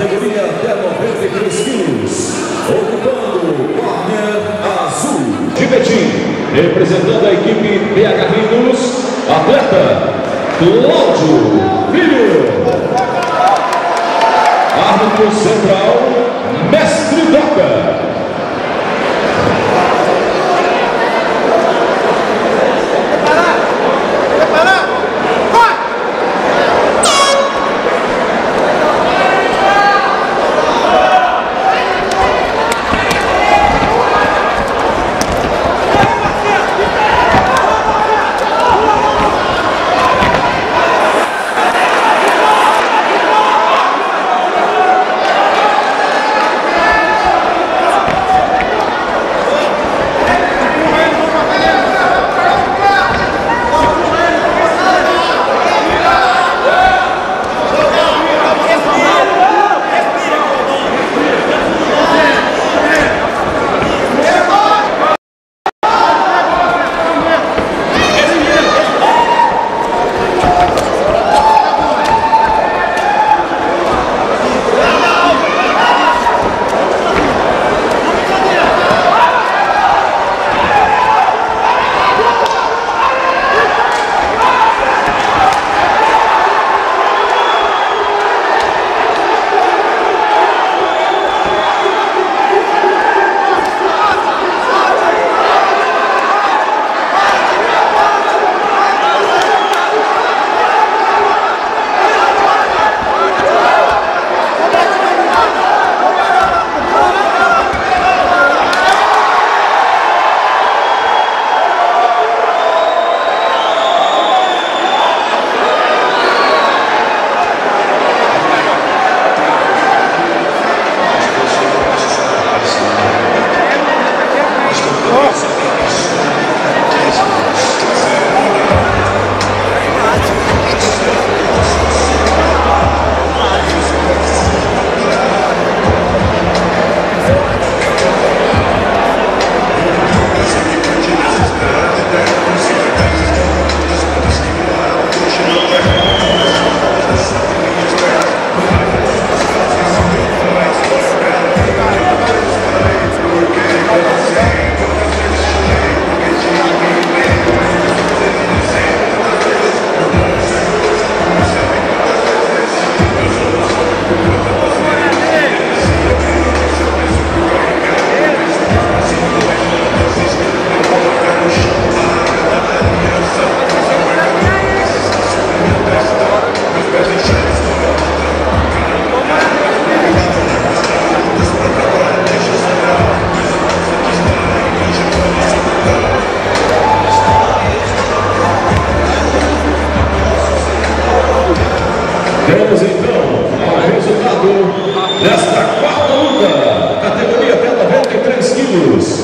categoria até 93 quilos, ocupando o corner azul de Betim, representando a equipe PH Rindos, atleta Cláudio Filho. Árbitro central, Mestre Doca. Vamos então ao resultado desta quarta luta, categoria até 93 quilos.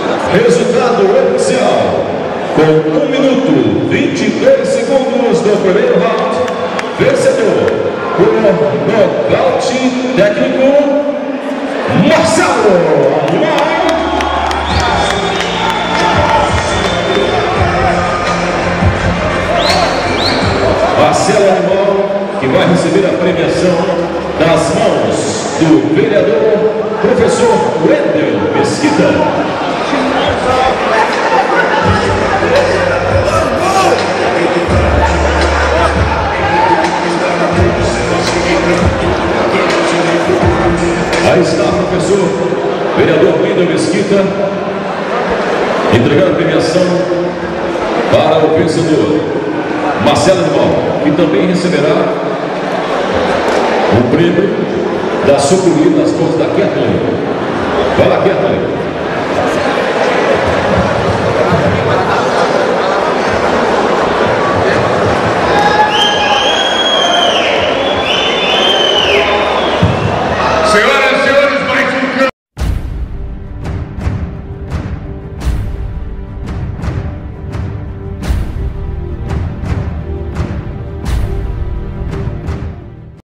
Resultado oficial, com 1 minuto 22 segundos do primeiro round, vencedor por nocaute técnico, Marcelo. Marcelo Animal, que vai receber a premiação das mãos do vereador professor Wendel Mesquita. Aí está o professor vereador Wendel Mesquita entregando a premiação para o vencedor Marcelo Animal, que também receberá o prêmio da sucuri nas mãos da Kathleen. Vai lá, Kathleen. Senhoras